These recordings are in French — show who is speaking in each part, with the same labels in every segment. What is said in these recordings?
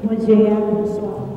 Speaker 1: Bon Dieu, bonsoir.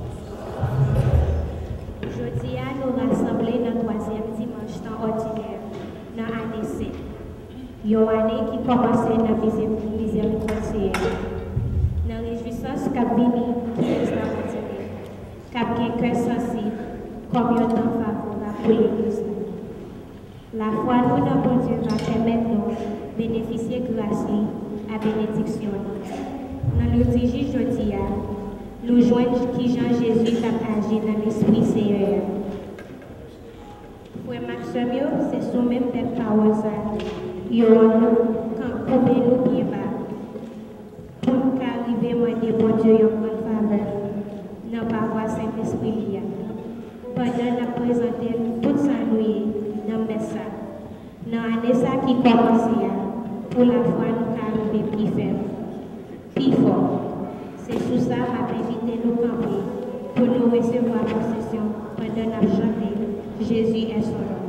Speaker 1: Aujourd'hui, nous rassemblons dans le 3e dimanche temps ordinaire, dans l'année 7. Une année qui commence dans la miséricorde. Dans la réjouissance qu'a venu extraordinaire, qu'a bien cœur sensible, comme un temps favorable pour l'Église. La foi, nous, dans bon Dieu, va permettre nous bénéficier grâce à bénédiction. Dans le digi aujourd'hui, nous joignons qui Jean-Jésus a agi dans l'Esprit Seigneur. Pour Maximio, c'est sous même des paroles, il y a quand nous bien bas. Pour nous arriver, moi, de bon Dieu, en grande faveur, dans la parole Saint-Esprit. Pendant la présenter tout ça, nous, dans le message. Dans l'année qui commence, pour la foi, nous arriver plus faible. Plus fort. C'est sous ça à inviter nous camper pour nous recevoir possession pendant la chanter. Jésus est son nom.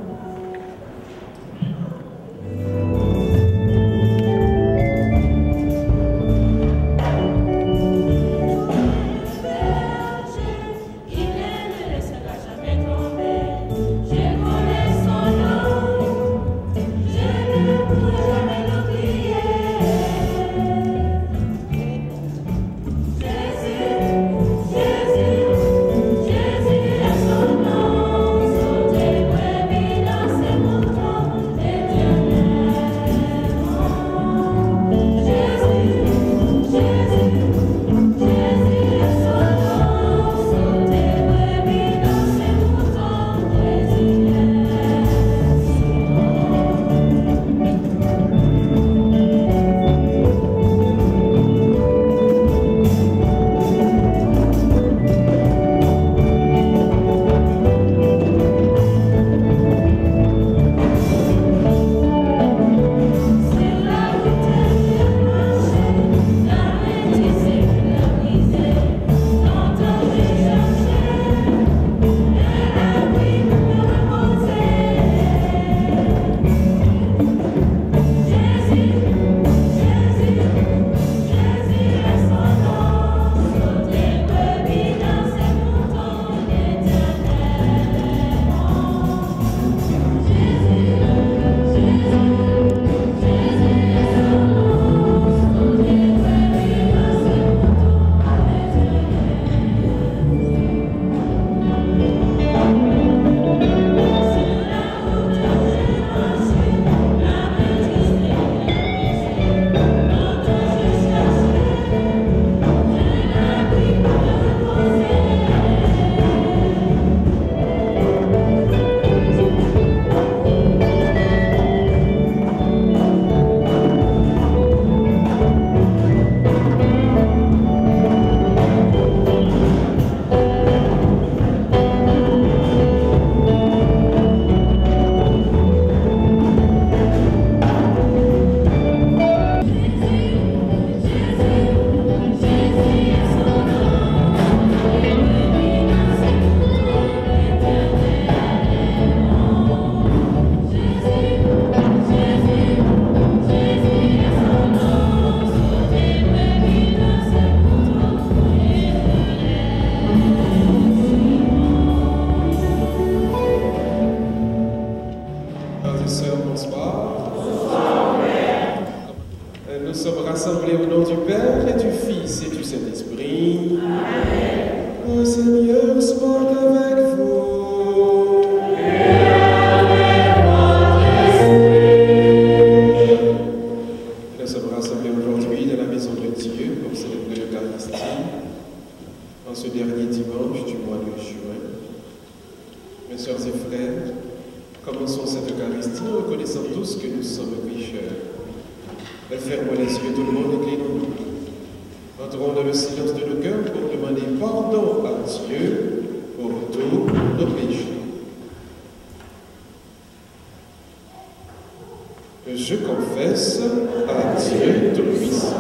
Speaker 2: Je confesse à Dieu Tout-Puissant.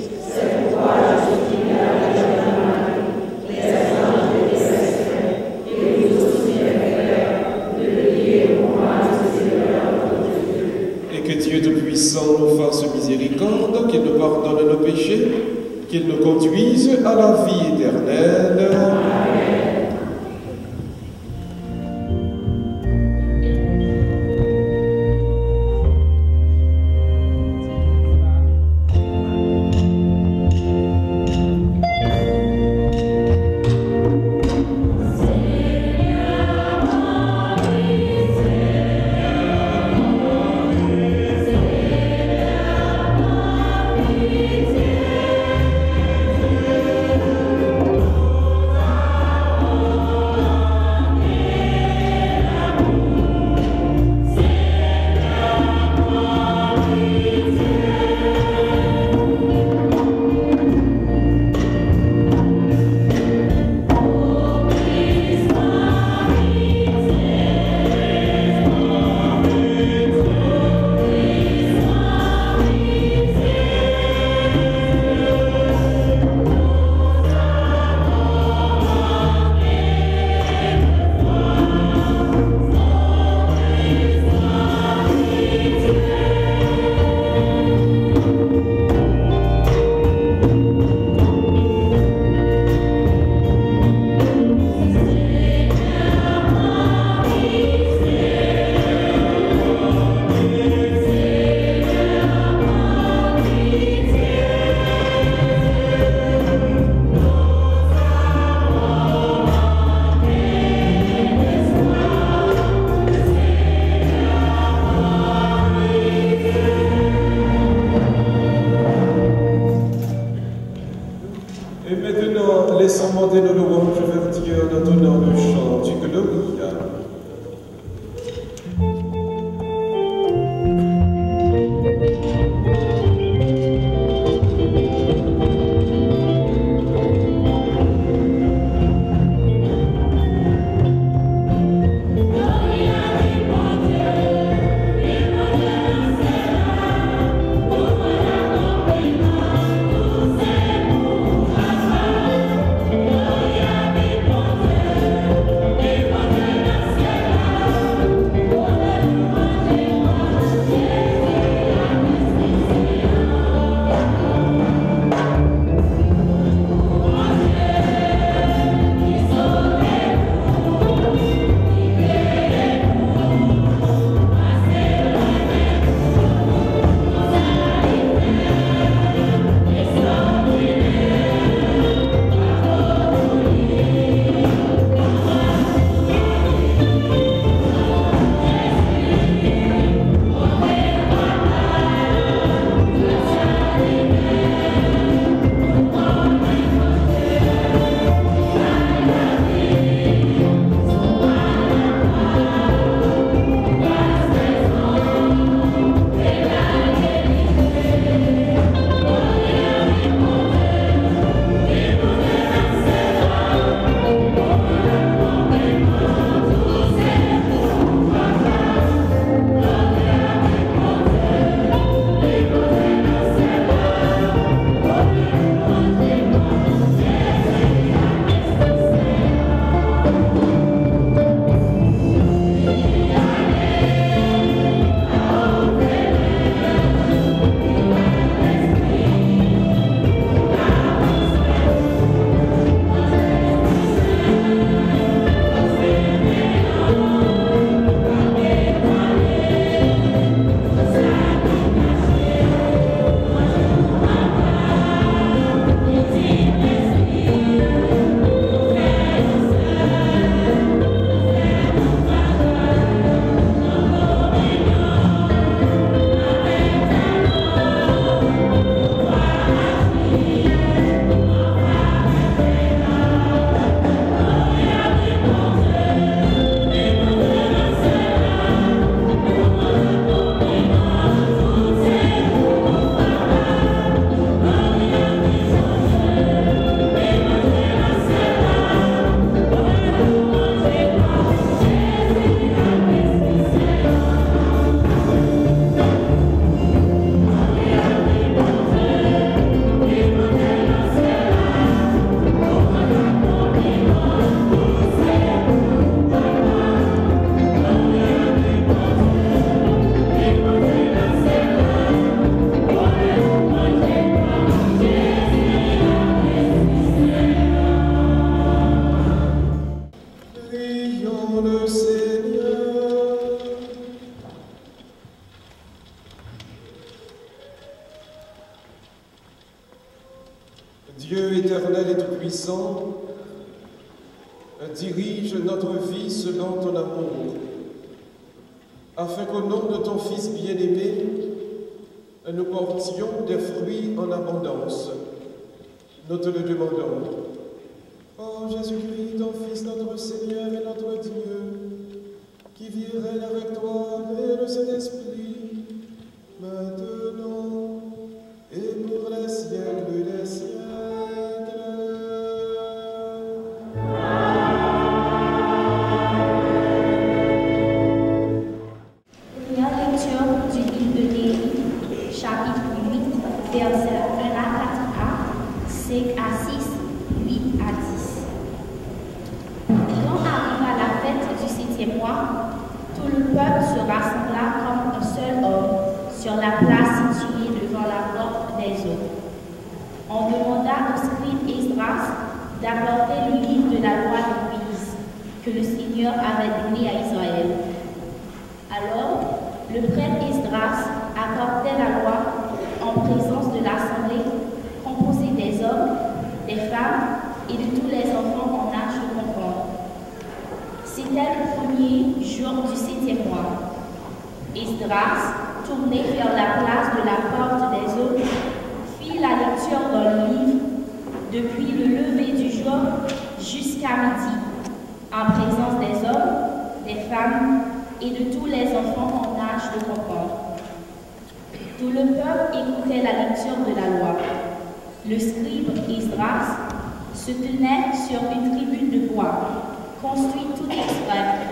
Speaker 3: Et
Speaker 2: à la vie éternelle. Laissons monter nos louanges vers Dieu en entonnant le chant du Gloria.
Speaker 3: Gloria
Speaker 2: Prions le Seigneur. Dieu éternel et tout-puissant, dirige notre vie selon ton amour, afin qu'au nom de ton Fils bien-aimé, nous portions des fruits en abondance. Nous te le demandons. Ô Jésus-Christ, ton Fils, notre Seigneur et notre Dieu, qui vit et règne avec toi et le Saint-Esprit, maintenant et pour les siècles des siècles.
Speaker 1: Première lecture du livre de Néhémie, chapitre 8, versets 1 à 4a, 5 à 6, 8 à 10. Quand arriva la fête du 7e mois, tout le peuple se rassembla comme un seul homme sur la place située devant la porte des eaux. On demanda au scribe Esdras d'apporter le livre de la loi de Moïse que le Seigneur avait donné à Israël. Alors, le prêtre Esdras apportait la loi en présence de l'assemblée composée des hommes, des femmes et de tous les enfants en âge de comprendre. C'était le premier jour du 7e mois. Esdras, tourné vers la place de la porte des eaux, fit la lecture dans le livre depuis le lever du jour jusqu'à midi, en présence des hommes, des femmes et de tous les enfants en âge de comprendre. Tout le peuple écoutait la lecture de la loi. Le scribe Esdras se tenait sur une tribune de bois, construite tout exprès.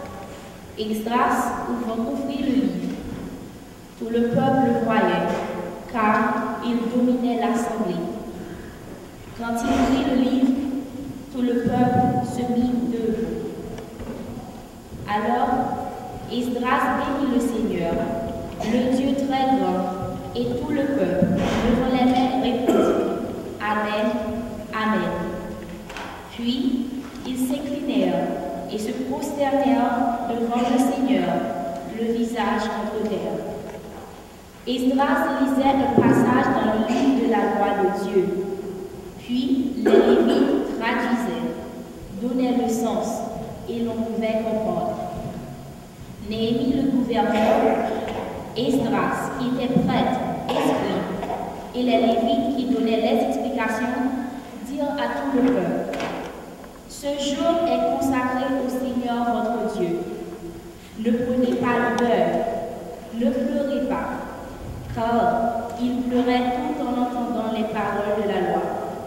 Speaker 1: Esdras ouvrit le livre. Tout le peuple le voyait, car il dominait l'assemblée. Quand il ouvrit le livre, tout le peuple se mit debout. Alors, Esdras bénit le Seigneur, le Dieu très grand, et tout le peuple, devant les mains, répondit « Amen, Amen ». Puis, ils s'inclinèrent et se prosternèrent devant le Seigneur, le visage contre terre. Esdras lisait un passage dans le livre de la loi de Dieu. Puis, les Lévites traduisaient, donnaient le sens, et l'on pouvait comprendre. Néhémie, le gouverneur, Esdras, qui était prêtre, esprit, et les Lévites qui donnaient les explications, dirent à tout le peuple: ce jour est consacré au Seigneur votre Dieu. Ne prenez pas le beurre, ne pleurez pas, car ils pleuraient tout en entendant les paroles de la loi.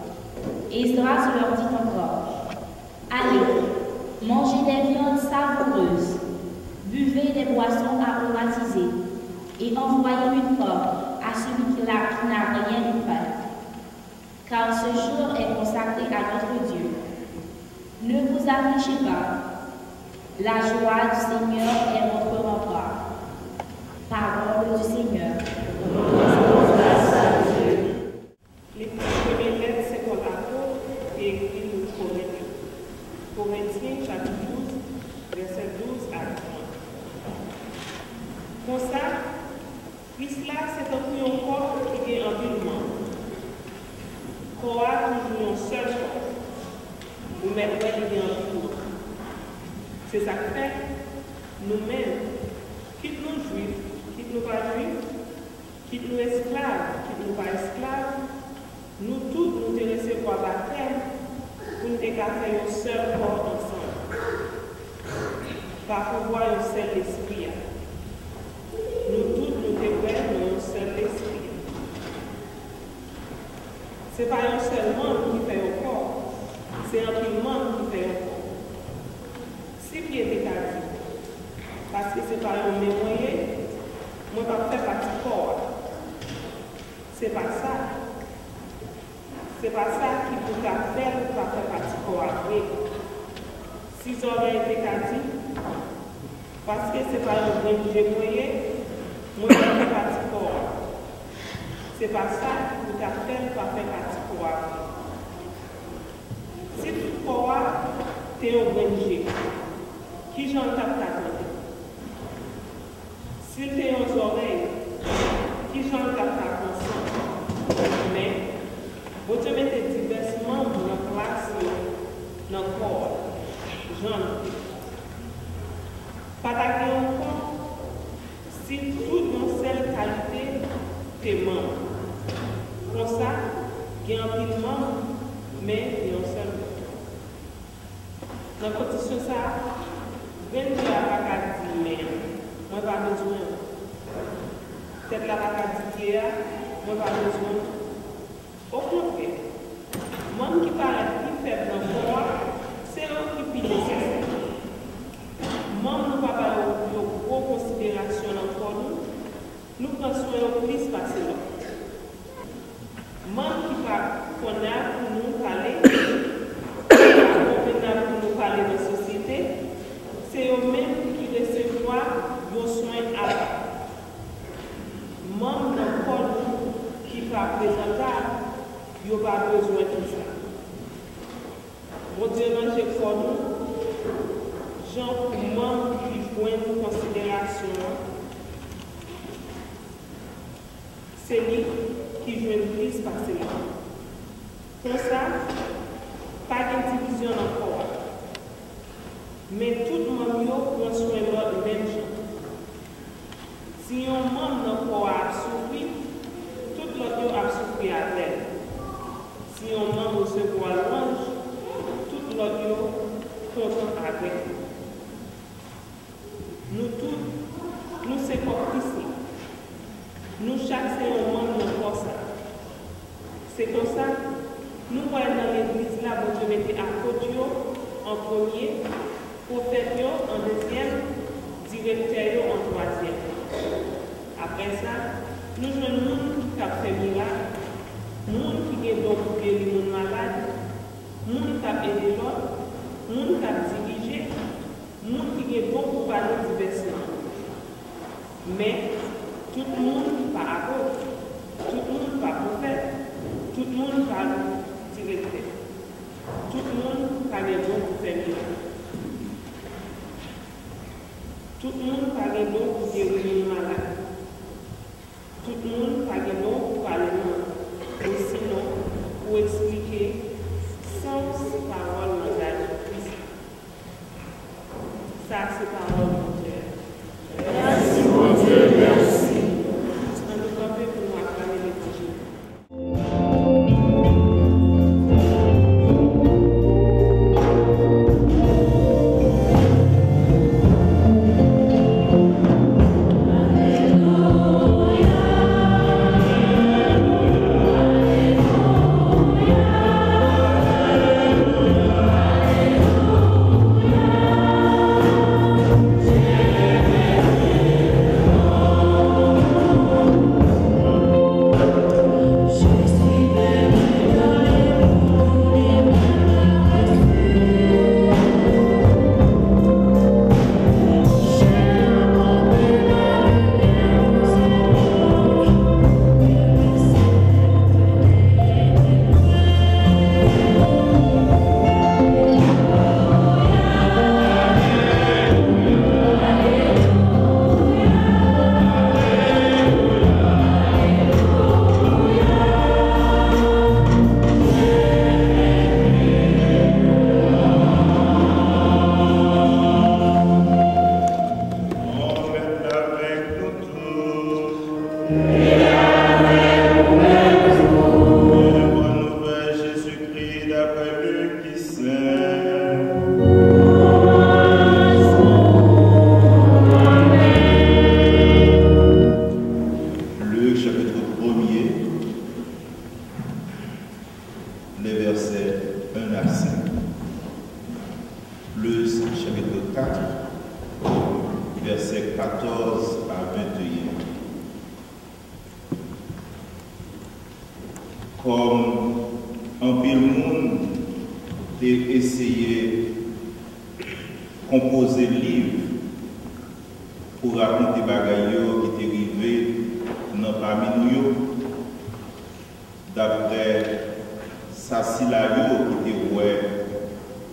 Speaker 1: Esdras leur dit encore: allez, mangez des viandes savoureuses, buvez des boissons aromatisées, et envoyez une porte à celui qui n'a rien de prêt, car ce jour est consacré à notre Dieu. Ne vous affligez pas, la joie du Seigneur est votre rempart. Parole du Seigneur.
Speaker 3: Les premières lettres, c'est pour l'apôtre et écrit le Corinthiens, chapitre 12, verset 12 à 30. Pour ça, Christ là, c'est un corps qui est en vivement. Corps toujours un seul corps. Nous mettons les en vivement. C'est ça que fait nous-mêmes, quitte nous juifs, quitte nous pas juifs, quitte nous esclaves, quitte nous pas esclaves, nous tous nous devons recevoir la terre pour nous faire un seul corps ensemble. Par pouvoir un seul esprit. Nous tous nous devons un seul esprit. Ce n'est pas un seul membre qui fait un corps, c'est un membre qui fait un corps. Si bien est dit, parce que ce n'est pas un même moyen, moi je ne vais pas faire partie du corps. Ce n'est pas ça. C'est pas ça qui peut faire pour faire partie du corps. Si ça aurait été dit, parce que ce n'est pas un même moyen, moi je vais faire partie du corps. C'est pas ça qui peut faire pour faire partie du corps. Si le corps t'es un ONG. Qui j'en tape ta tête? S'il t'es aux oreilles, qui j'en tape ta conscience? Mais, vous te mettez diversement dans la classe, dans le corps. J'en pas d'ailleurs encore, si toute mon seule qualité, t'es membre. Pour ça, il y a un peu de membre, mais il y a un seul. Dans la condition ça, 22 à la mais moi pas besoin. Peut-être la vacance moi pas besoin. Au contraire, moi qui paraît plus faible dans le corps, c'est eux qui plus nécessaire. Moi, nous ne pas parler de gros considérations dans nous prenons soin de plus passer là. Moi qui pas connaître pour nous parler, pour nous parler de la société, c'est eux-mêmes qui recevoir vos soins à la. Membre d'un corps qui va présenter, il n'y a pas besoin de ça. Mon Dieu, j'ai pour nous, Jean, pour membres qui jouent une considération, c'est lui qui joue une prise par là. Pour ça, pas de division encore. Mais tout le monde prend soin de l'autre même chose. Si un membre encore a souffert, tout l'autre a souffert à terre. Si un membre se voit l'ange, tout l'autre content avec. Nous tous, nous sommes ici. Nous chaque c'est un membre de corps. C'est comme ça, nous voyons dans l'église là, vous devez mettre à côté en premier, prophète en deuxième, directeur en troisième. Après ça, nous jouons le monde qui a fait miracle, le monde qui est donc pour guérir les gens malades, le monde qui a aidé l'autre, le monde qui a dirigé, le monde qui est bon pour parler diversement. Mais tout le monde pas apôtre, tout le monde pas prophète, tout le monde pas directeur, tout le monde pas les bons pour faire miracle. Tout le monde pas les bons pour guérir les malades. Tout le monde pas les bons pour parler ou sinon pour expliquer sans parole langage. Ça c'est parole mon Dieu.
Speaker 4: Merci mon Dieu, merci.
Speaker 3: On nous camper pour nous acclamer les petits jours.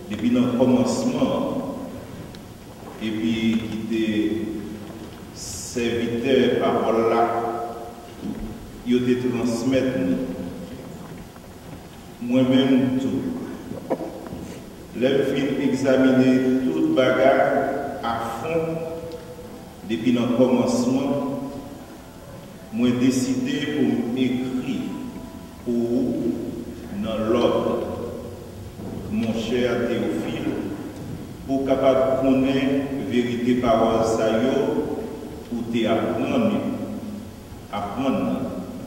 Speaker 5: depuis le commencement, et puis qui était serviteur parole là, il te transmettre moi-même tout. L'homme fin examiner toute bagarre à fond depuis le commencement. Moi décidé pour m'écrire pour dans l'ordre, mon cher Théophile, pour capable de connaître la vérité parole ça yo, pour te apprendre.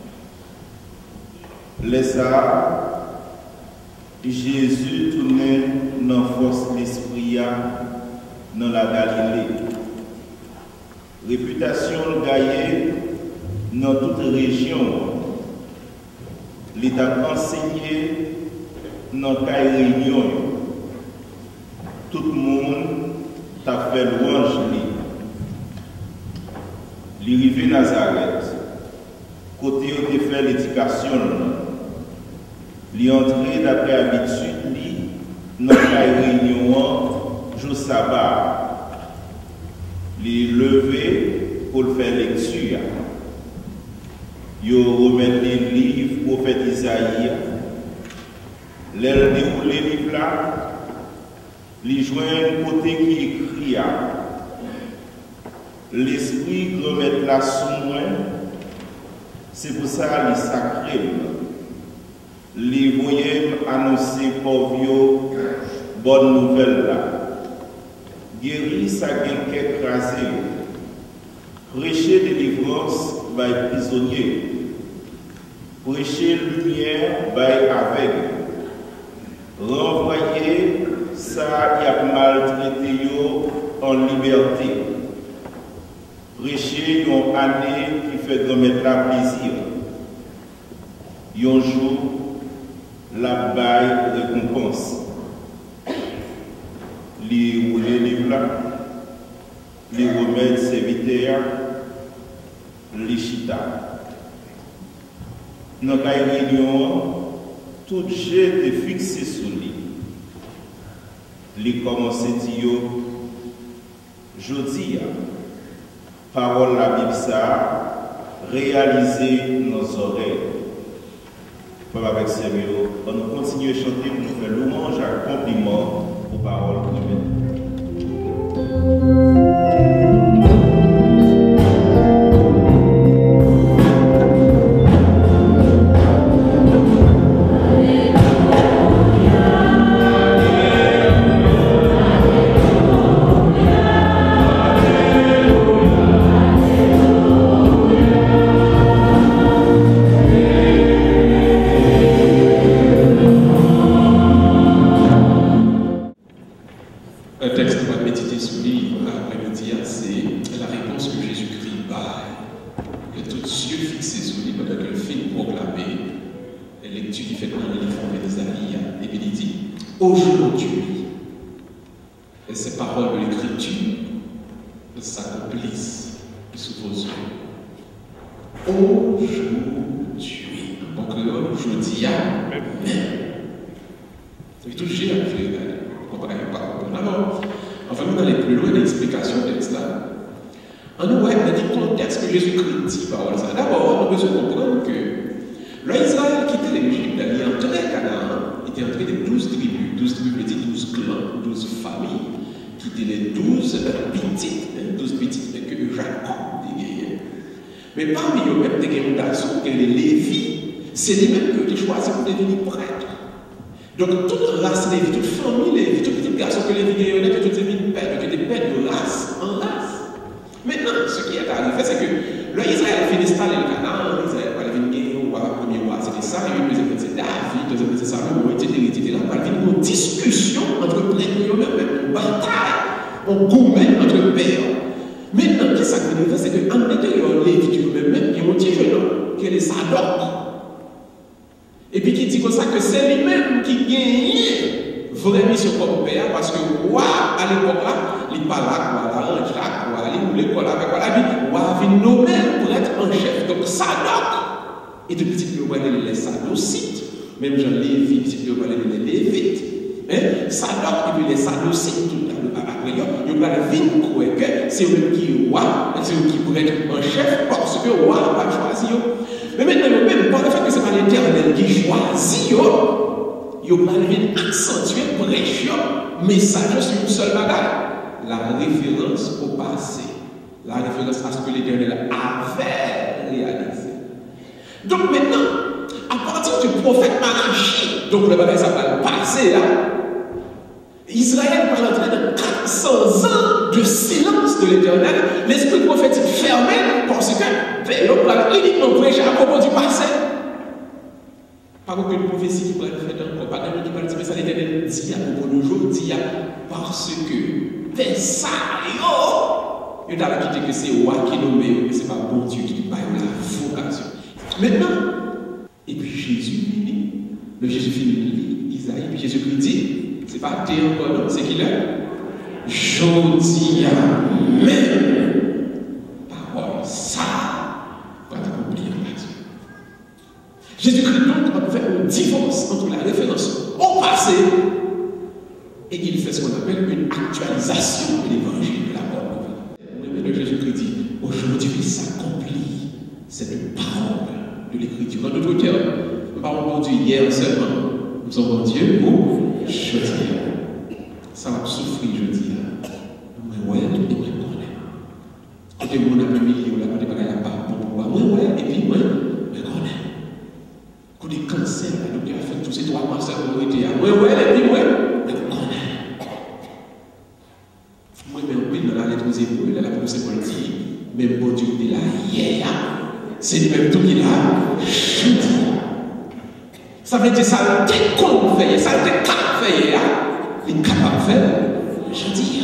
Speaker 5: Laisse ça, Jésus tournait dans la force de l'esprit dans la Galilée. Réputation gagnée dans toute région. L'État enseigné dans la réunion. Tout le monde t'a fait louange. L'arrivée Nazareth, côté où tu fait l'éducation, l'entrée d'après habitude, dans la réunion, jour sabbat, les lever pour faire lecture. Yo remettre les livres prophète Isaïe, les dérouler les livres là, les joindre côté qui écrit l'esprit remettre la sous moi, c'est pour ça les sacrés, les voyants annoncer pour vous bonne nouvelle là, guérir sa gueule écrasé, prêcher délivrance by prisonnier, prêcher lumière by aveugle, renvoyer ça y a maltraité en liberté, prêcher une année qui fait remettre la plaisir, un jour la baille récompense, les rouler livres là, les remettre serviteurs, les chita. Dans la réunion, tout jet est fixé sur lui. Il commence à dire, je dis, parole la Bible ça, réaliser nos oreilles. Avec sérieux, on nous continue à chanter pour nous faire louange et compliment aux paroles humaines.
Speaker 6: Aujourd'hui, et ces paroles de l'Écriture s'accomplissent sous vos yeux. Aujourd'hui, donc aujourd'hui, même. C'est tout j'ai comparé par alors, enfin, nous allons plus loin d'explication de texte là. En nous, dans le contexte que Jésus-Christ dit par ça, d'abord, on a besoin de comprendre que l'Israël quittait l'Égypte, il est entré à Canaan, il était entré de 12 tribus. 12 tribus veut dire 12 clans, 12 familles, qui étaient les 12 petites, mais que Jacob dégainait. Mais parmi eux, même des garçons, que les Lévis, c'est lui-même que tu choisis pour devenir prêtre. Donc, toute race Lévi, toute famille Lévi, tout petit garçon que Lévi gagnait, que tu deviens père, que tu pères de race en race. Maintenant, ce qui est arrivé, c'est que l'Israël fait installer le Canaan, l'Israël va venir gagner au roi, premier roi, c'était ça, et le deuxième, c'est David, le deuxième, c'est Salomon, etc. Là, il va venir une discussion entre prêtres, une bataille, un gourmet entre pères. Maintenant, ce qui s'est arrivé, c'est qu'en intérieur, Lévi, même, il y a un petit jeune homme qui est le Sadoc. Et puis qui dit comme ça que c'est lui-même qui gagne vraie mission comme père, parce que roi à l'époque là, il parle là, la range là, il l'école avec quoi, il roi vient nommer pour être en chef. Donc Sadoc, et depuis petit peu il les Sadocites, même Jean Lévi, petit peu il les Lévites, Sadoc et puis les Sadducéens, tout après, ils ont la vie que c'est eux qui est roi, c'est eux qui pourraient être un chef parce que le roi n'a pas choisi. Mais maintenant, même par le fait que ce n'est pas l'Éternel qui choisit, ils ont accentué le message sur une seule bagarre. La référence au passé, la référence à ce que l'Éternel avait réalisé. Donc maintenant, à partir du prophète Malachi, donc le bagage s'appelle le passé là, Israël va entrer dans 400 ans de silence de l'Éternel, l'esprit prophétique fermé parce que l'homme va uniquement prêcher à propos du passé. Pas aucune prophétie qui pourrait faire encore, pas d'un qui parle de mais ça l'Éternel dit à propos d'aujourd'hui parce que Versailles, il a quitté que c'est roi qui nomme, que ce n'est pas bon Dieu qui parle la vocation. Maintenant, et puis Jésus finit, le Jésus finit Isaïe, puis Jésus-Christ dit, c'est pas Dieu encore, non, c'est qu'il est. Jodi même parole, ça va t'accomplir en Dieu. Jésus-Christ donc a fait un divorce entre la référence au passé et il fait ce qu'on appelle une actualisation de l'évangile de la bonne nouvelle. Le Jésus-Christ dit, aujourd'hui s'accomplit cette parole de l'écriture. Dans d'autres termes, nous parlons de Dieu hier seulement. Nous sommes Dieu pour jeudi. Ça va souffrir jeudi. Moi, ouais, tout le monde connaît. Quand le monde a un million, là, on ne pas pour moi. Moi, ouais, et puis moi, je connais. Quand des cancers, la docteur a fait tous ces 3 mois, ça a été à moi, ouais, et puis moi, je connais. Moi, même dans la lettre aux épaules, la police pour le dire, même bon Dieu, il est là hier. C'est le même tout qu'il a jeudi. Ça veut dire ça a été qu'on fait, ça a été qu'à faire, il est capable de faire, je dis.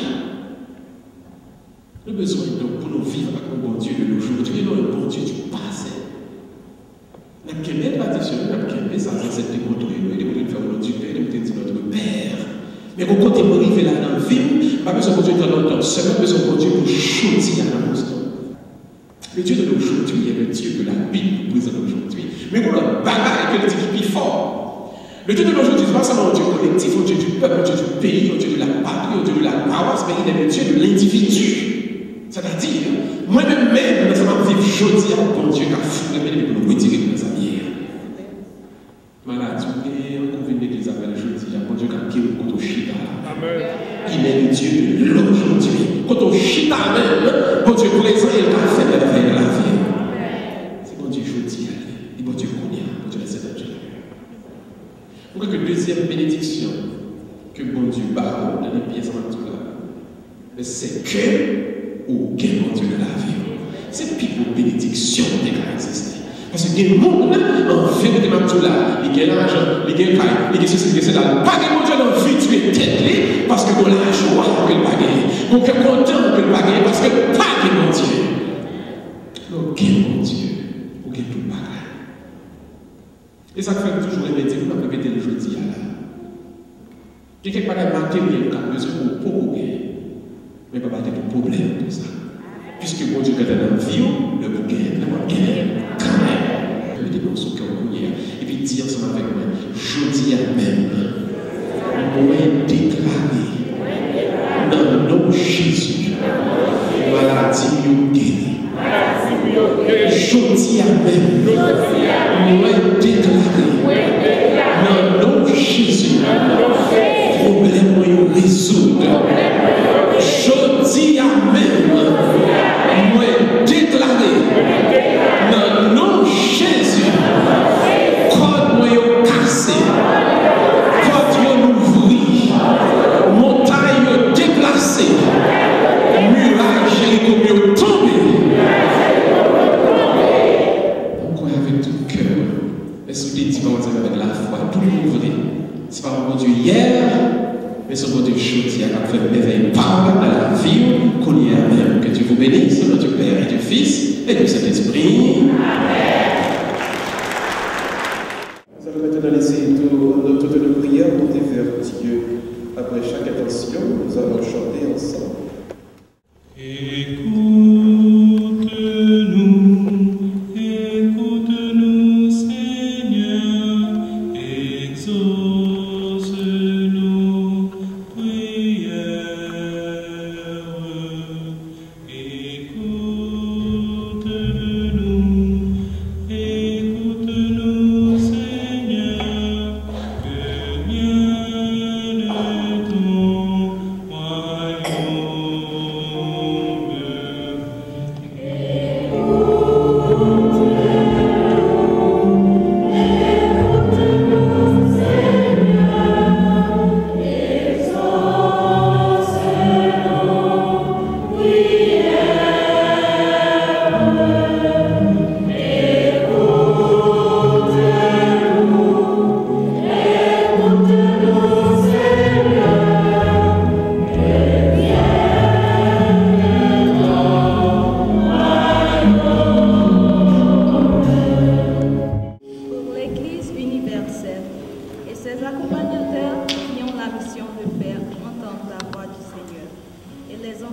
Speaker 6: Le besoin donc pour nous vivre avec un bon Dieu de l'aujourd'hui, non un bon Dieu du passé. Nous avons une tradition, nous avons ça, c'est démontrer, nous avons faire notre Père, nous avons notre Père. Mais quand on est arrivé là dans la vie, pas besoin de Dieu dans longtemps, seulement besoin de Dieu pour choisir à l'instant. Le Dieu de l'aujourd'hui est le Dieu que la Bible présente aujourd'hui. Mais pour le bagarre que le Dieu qui est plus fort. Le Dieu de l'aujourd'hui, ce n'est pas seulement un Dieu collectif, un Dieu du peuple, un Dieu du pays, un Dieu de la patrie, un Dieu de la paroisse, mais il est le Dieu de l'individu. C'est-à-dire, moi-même, nous allons vivre aujourd'hui à bon Dieu qui a fou de pour nous retirer de nos amis. Maladie, on vient de l'église avec aujourd'hui, bon Dieu qui a tiré contre Chita. Il est le Dieu de l'aujourd'hui. Quand on chita même, bon Dieu présent, il a fait la veille de la vie. C'est bon Dieu jeudi, et bon Dieu connaît, bon Dieu laisse Dieu. On voit que deuxième bénédiction que bon Dieu bat dans les pièces en tout là, c'est que au gain bon Dieu de la vie. C'est plus une bénédiction qui a existé. Parce que le monde, en vérité, il y a l'argent, il y a paille, il y a ceci, il y a cela. Pas que mon Dieu dans vie, tu es tête parce que mon l'argent que le bagage. Mon cœur content que le bagage parce que pas que mon Dieu. Donc, mon Dieu, pour que tout le bagage. Et ça fait toujours répéter, nous avons répété le jeudi. Il y a quelque chose de matériel qui a besoin pour gagner. Mais pas de problème pour ça. Puisque mon Dieu, quand il est dans la vie, le bouquet, le bouquet, quand même. Le dénonce son cœur et puis dire ensemble avec moi, je dis à même, moi déclaré dans le nom de Jésus, maladie ou guérie. Je dis à même, moi déclaré dans le nom de Jésus, problème ou résoudre. Je dis à même, moi déclaré dans le nom de Jésus, code moi cassé, code ouvri, montagne déplacée, muraille Jéricho tombé. On croit avec tout cœur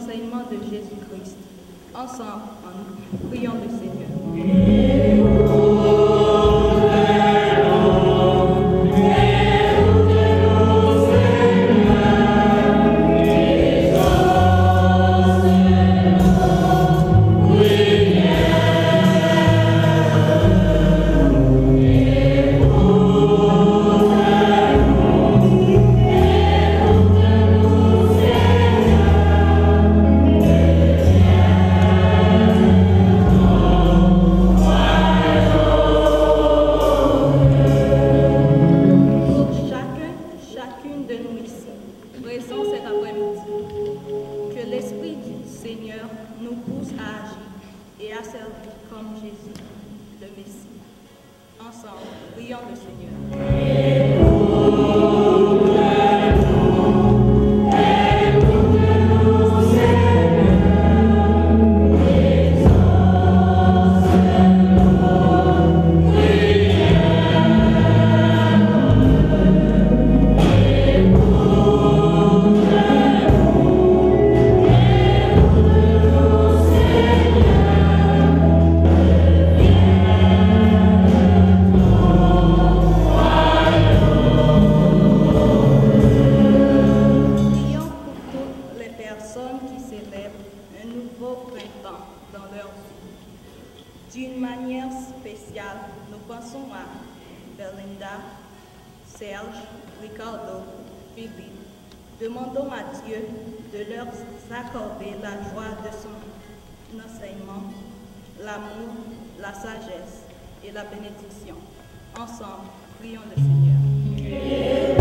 Speaker 7: enseignements de Jésus-Christ. Ensemble, en priant le Seigneur.
Speaker 8: Demandons à Dieu de leur accorder la joie de son enseignement, l'amour, la sagesse et la bénédiction. Ensemble, prions le Seigneur.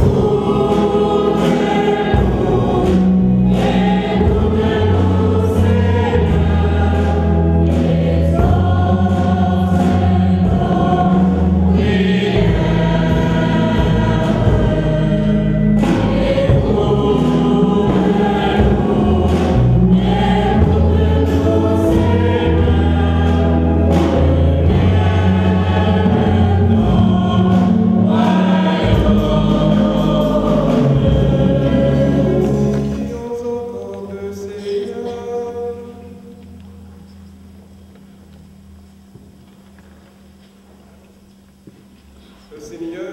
Speaker 2: Seigneur,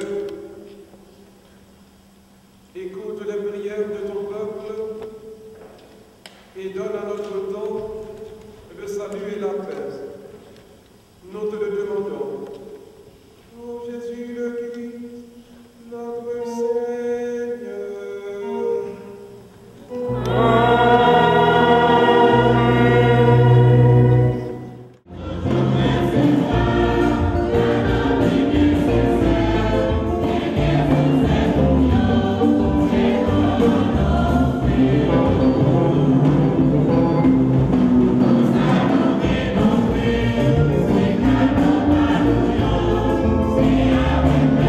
Speaker 2: écoute les prières de ton peuple et donne à notre temps le salut et la paix. Nous te le demandons. Ô Jésus le Christ, notre Seigneur.
Speaker 4: Amen.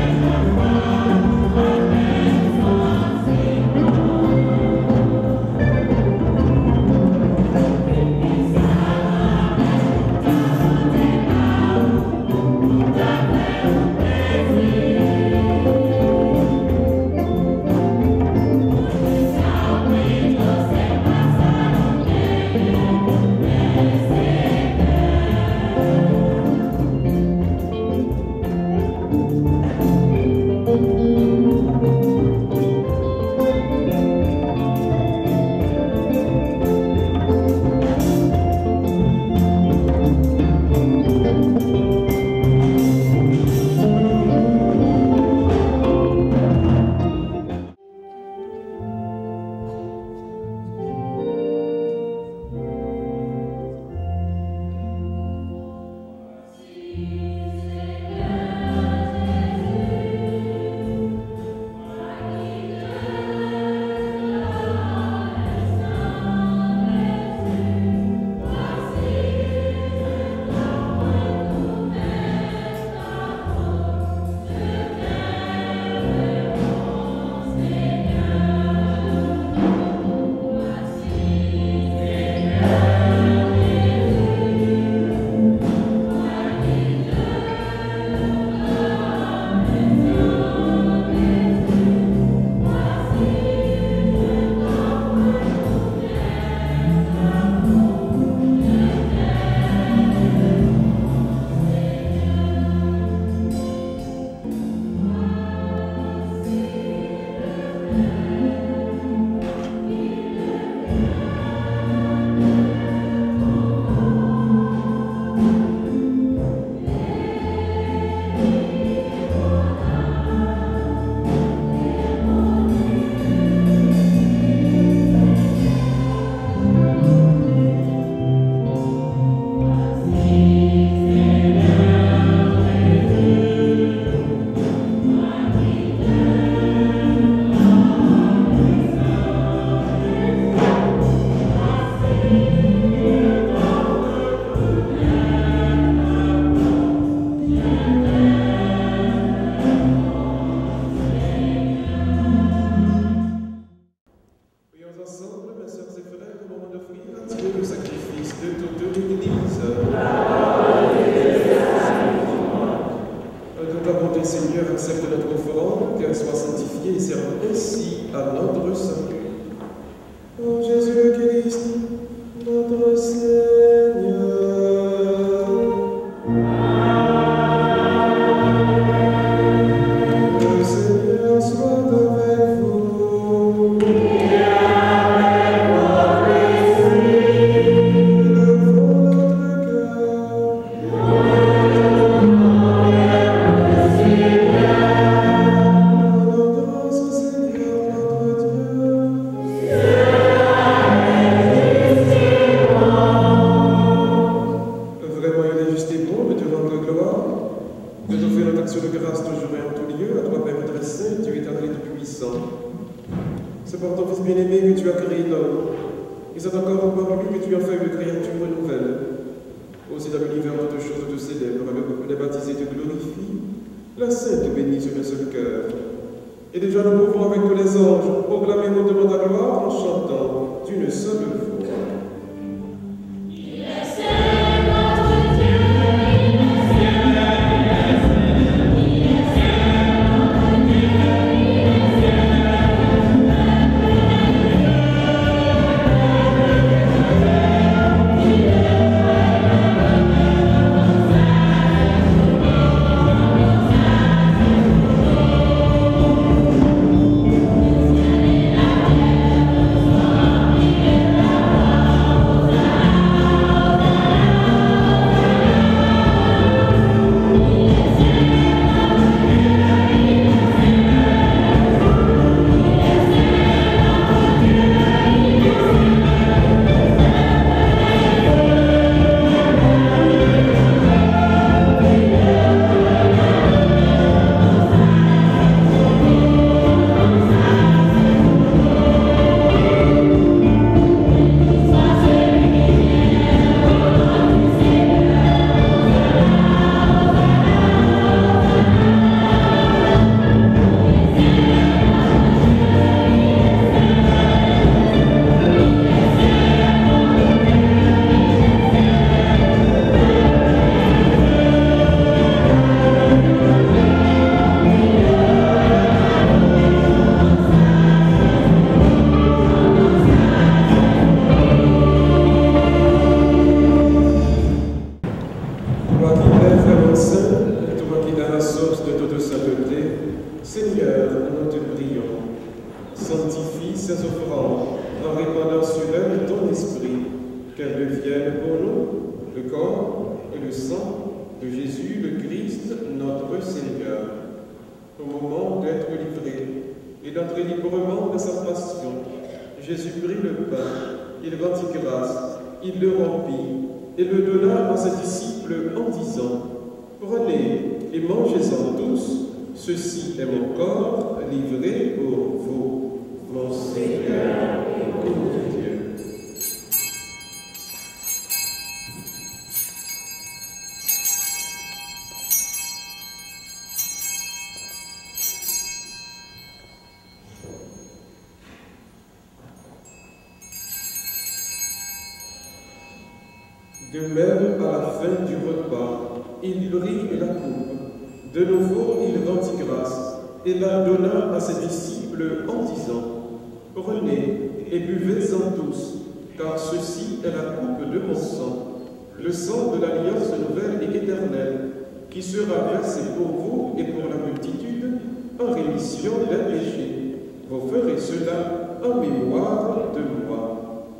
Speaker 2: De même, à la fin du repas, il prit la coupe. De nouveau, il rendit grâce et la donna à ses disciples en disant, « Prenez et buvez-en tous, car ceci est la coupe de mon sang, le sang de l'alliance nouvelle et éternelle, qui sera versé pour vous et pour la multitude en rémission des péchés. Vous ferez cela en mémoire de moi. »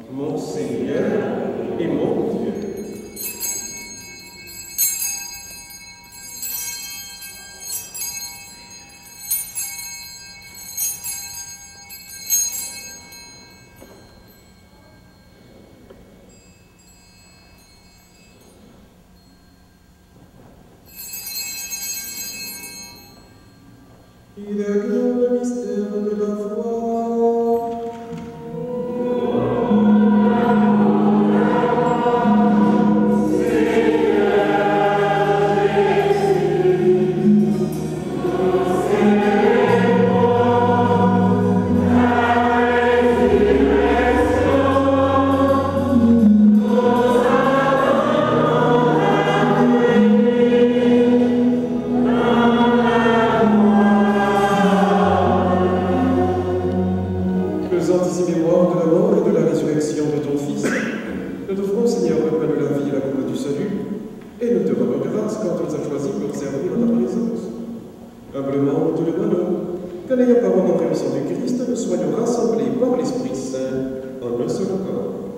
Speaker 2: mon Seigneur et mon Dieu. Il est grand le mystère de la foi. Faisant ici mémoire de la mort et de la résurrection de ton Fils, nous t'offrons, Seigneur, le pain de la vie et la coupe du salut, et nous te rendons grâce quand tu nous as choisis pour servir en ta présence. Humblement, nous te demandons que, n'ayant pas en rémission du Christ, nous soyons rassemblés par l'Esprit Saint en un seul corps.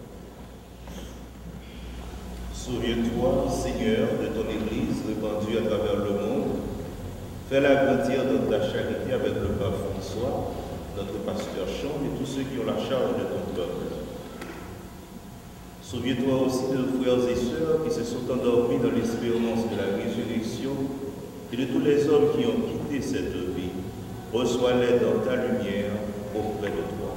Speaker 5: Souviens-toi, Seigneur, de ton Église répandue à travers le monde. Fais-la grandir dans ta charité avec le pape François, notre pasteur Chant et tous ceux qui ont la charge de ton peuple. Souviens-toi aussi de nos frères et sœurs qui se sont endormis dans l'espérance de la résurrection et de tous les hommes qui ont quitté cette vie. Reçois-les dans ta lumière auprès de toi.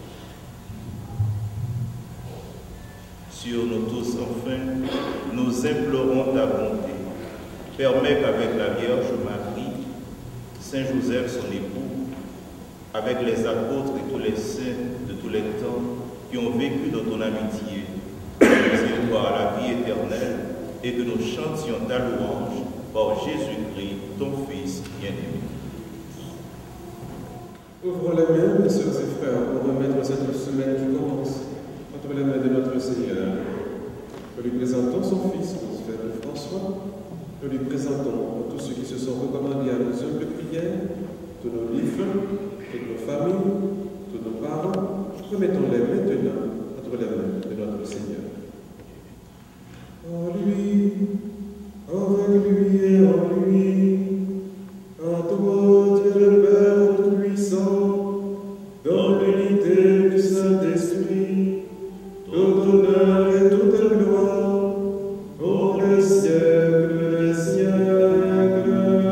Speaker 5: Sur nous tous, enfin, nous implorons ta bonté. Permets qu'avec la Vierge Marie, Saint Joseph, son époux, avec les apôtres et tous les saints de tous les temps qui ont vécu dans ton amitié, nous à la vie éternelle et que nous chantions ta louange par Jésus-Christ, ton Fils bien-aimé.
Speaker 2: Ouvrons les mains, mes sœurs et frères, pour remettre cette semaine qui commence entre les mains de notre Seigneur. Nous lui présentons son Fils, notre frère François. Nous lui présentons tous ceux qui se sont recommandés à nos œuvres de prière, tous nos livres, toutes nos familles, tous nos parents. Remettons-les maintenant entre les mains de notre Seigneur. En lui, avec lui et en lui, à toi, Dieu le Père Tout-Puissant, dans l'unité du Saint-Esprit, tout honneur et toute gloire, pour les siècles des siècles.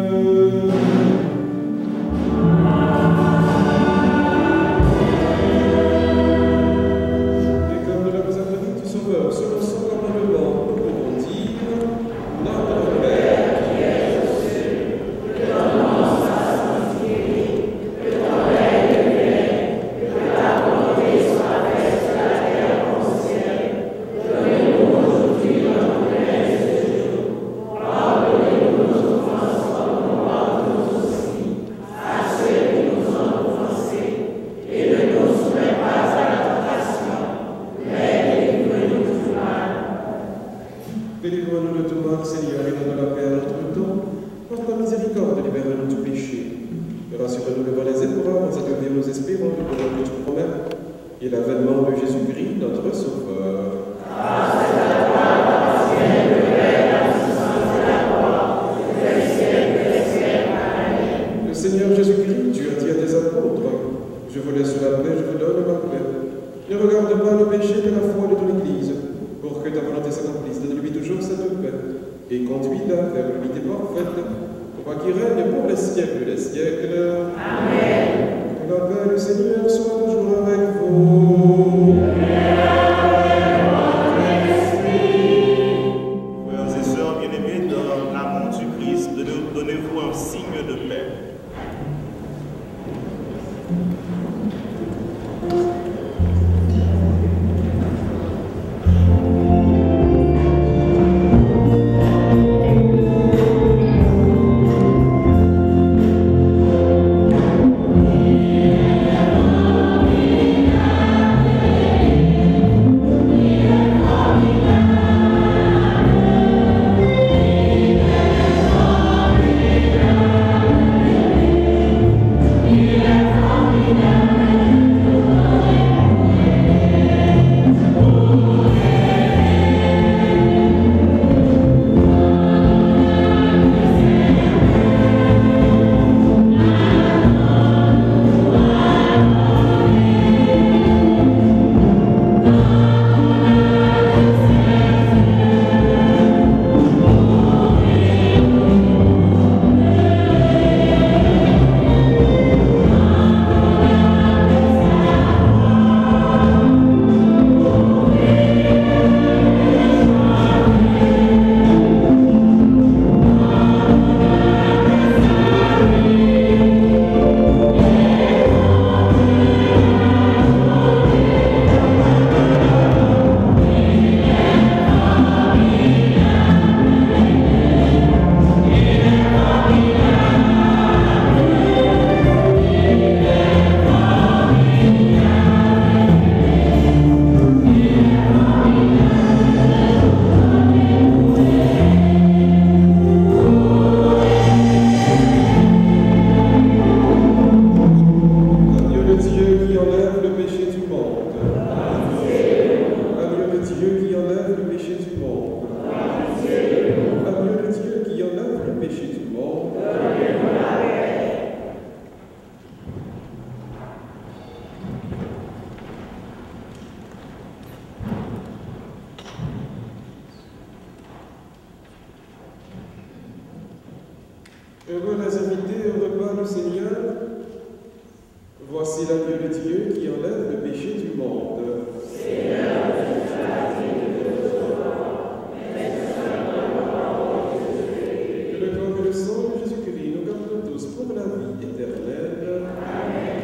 Speaker 2: Et comme nous l'avons acclamé du Sauveur, selon son commandement, nous pouvons dire Notre Père qui es aux cieux, que ton nom soit sanctifié, que ton règne vienne, que ta volonté soit faite sur la terre comme au ciel. Donnez-nous aujourd'hui notre pain de ce jour. Pardonnez-nous nos offenses comme nous pardonnons aussi à ceux qui nous ont offensés. Et ne nous soumets pas à la tentation, mais délivre-nous du mal. Délivre-nous de tout mal, Seigneur, et donne la paix à notre temps. Par ta miséricorde, libère-nous du péché. Et rassure-nous devant les épreuves, sans accueillir nos espérances, pour que tu promets, et l'avènement de Jésus-Christ, notre Sauveur. Le Seigneur Jésus-Christ, tu as dit à tes apôtres, je vous laisse la paix, je vous donne ma paix. Ne regarde pas le péché de la foi de ton Église, pour que ta volonté s'accomplisse. Donne-lui toujours cette paix, et conduis-la vers l'unité parfaite, toi qui règne pour les siècles des siècles. Amen. Que la paix du Seigneur soit toujours avec vous.
Speaker 5: Frères et sœurs bien-aimés, dans l'amour du Christ, donnez-vous un signe de paix.
Speaker 4: Amen.
Speaker 2: Heureux les invités au repas du Seigneur. Voici l'agneau de Dieu qui enlève le péché du monde.
Speaker 4: Seigneur, je t'attends de recevoir, mais seulement la parole de Jésus.
Speaker 2: Que le corps et le sang de Jésus-Christ nous gardent tous pour la vie éternelle.
Speaker 4: Amen.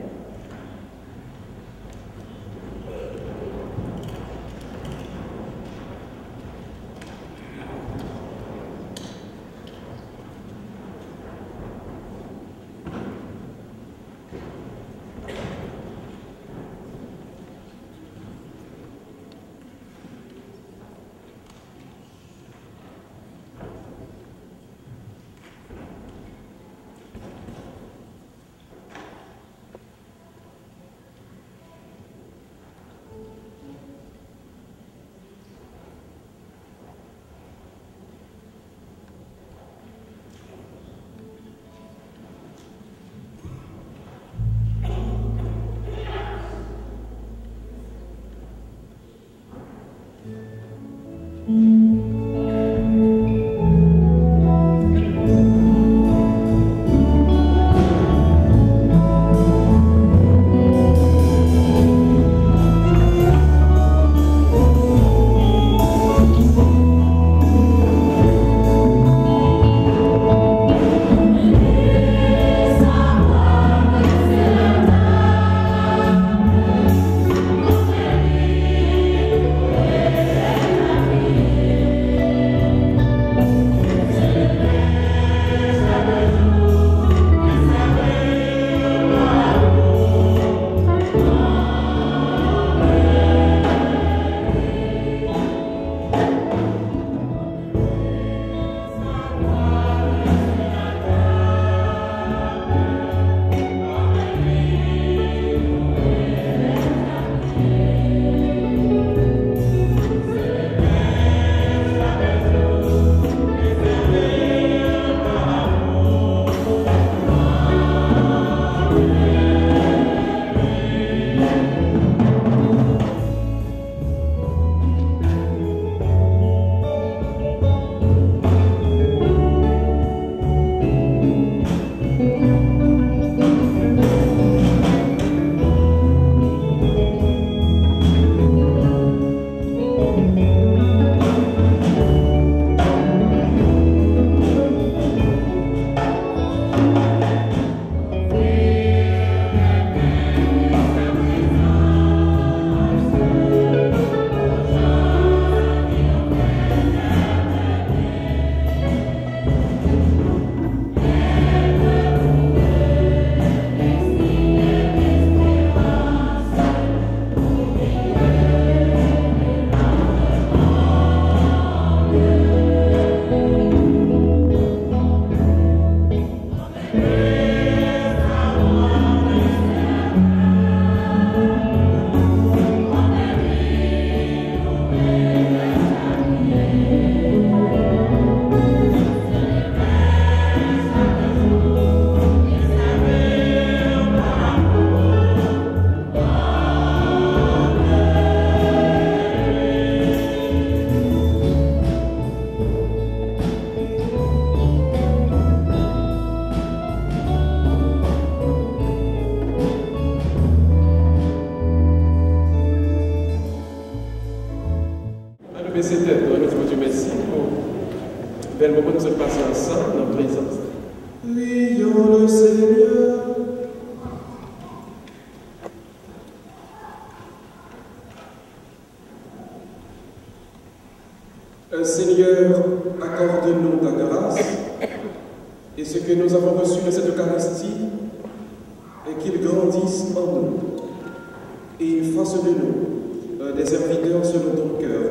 Speaker 2: bel moment nous allons passer ensemble dans la présence. Prions le Seigneur. Seigneur, accorde-nous ta grâce et ce que nous avons reçu de cette Eucharistie, et qu'il grandisse en nous et il fasse de nous des serviteurs selon ton cœur.